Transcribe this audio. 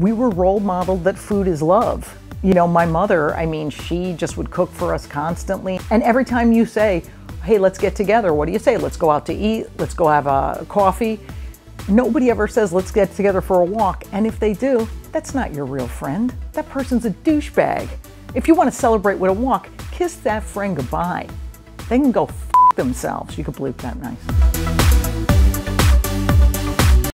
We were role modeled that food is love. You know, my mother, I mean, she just would cook for us constantly. And every time you say, hey, let's get together, what do you say? Let's go out to eat, let's go have a coffee. Nobody ever says, let's get together for a walk. And if they do, that's not your real friend. That person's a douchebag. If you want to celebrate with a walk, kiss that friend goodbye. They can go f themselves. You can bleep that nice.